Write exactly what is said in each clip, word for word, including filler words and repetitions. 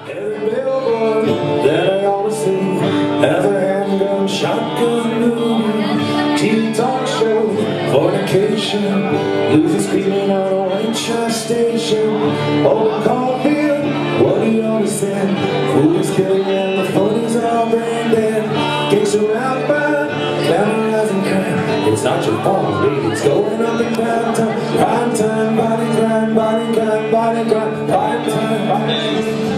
Every billboard that I always see has a handgun, shotgun movie, T V talk show, fornication, losers screaming on a white trash station. Old Caulfield, what he always said, food is killing and the funnies are brain dead. Gangster rap band, glamorizing crime. It's not your fault, baby, it's going up in prime time. Prime time, body grind, body grind, body grind, prime time, body grind.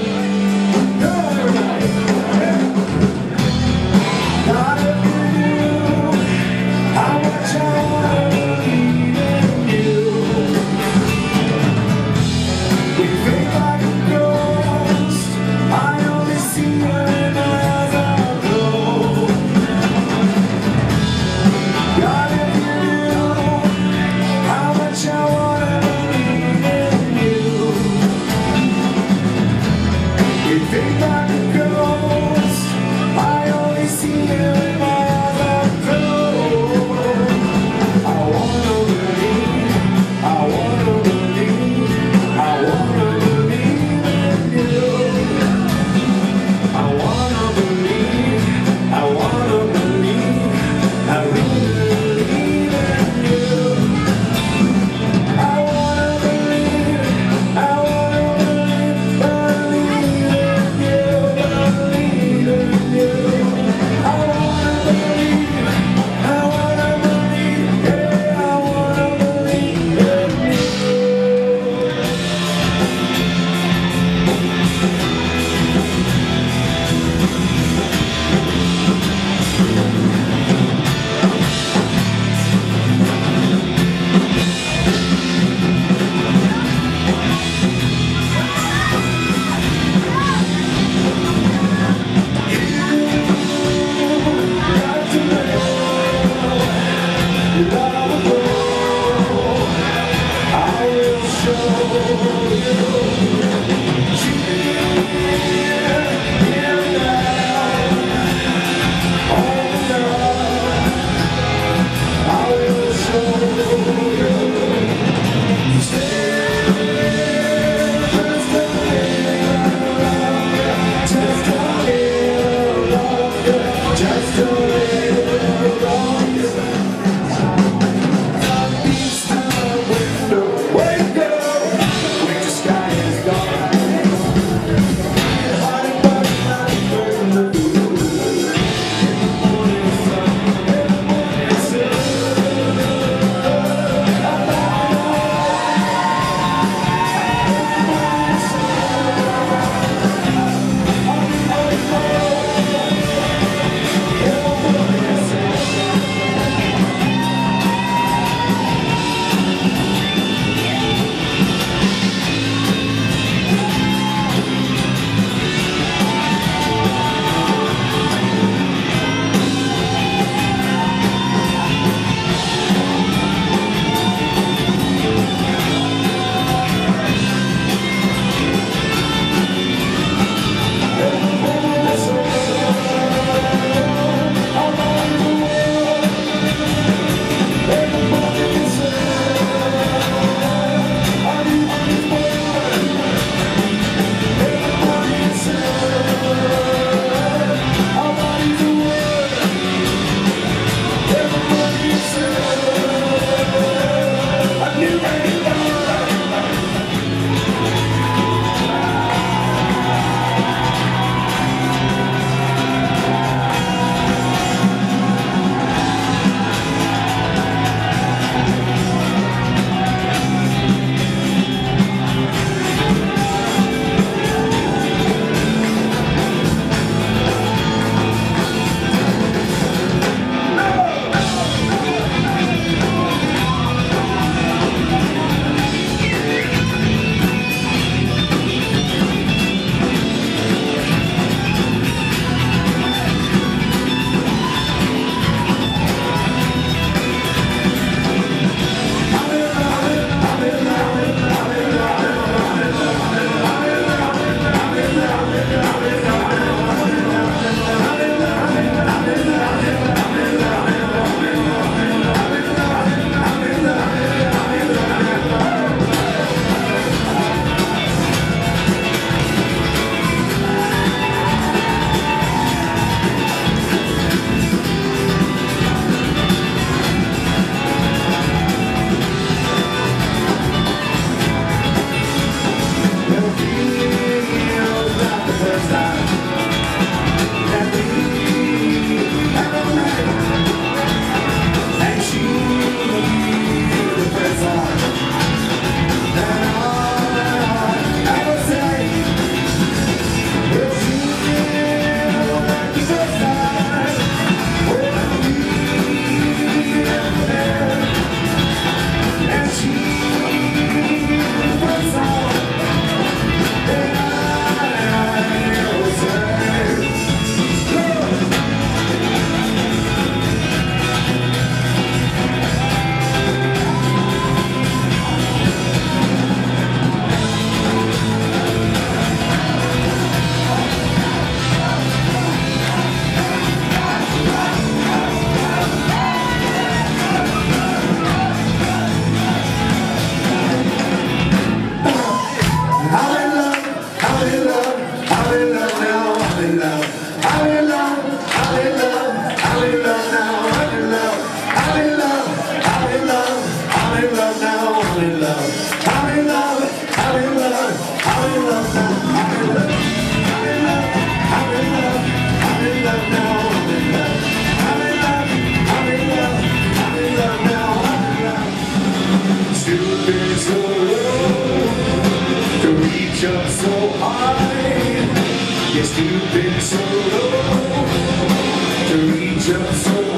You're stupid so low to reach up so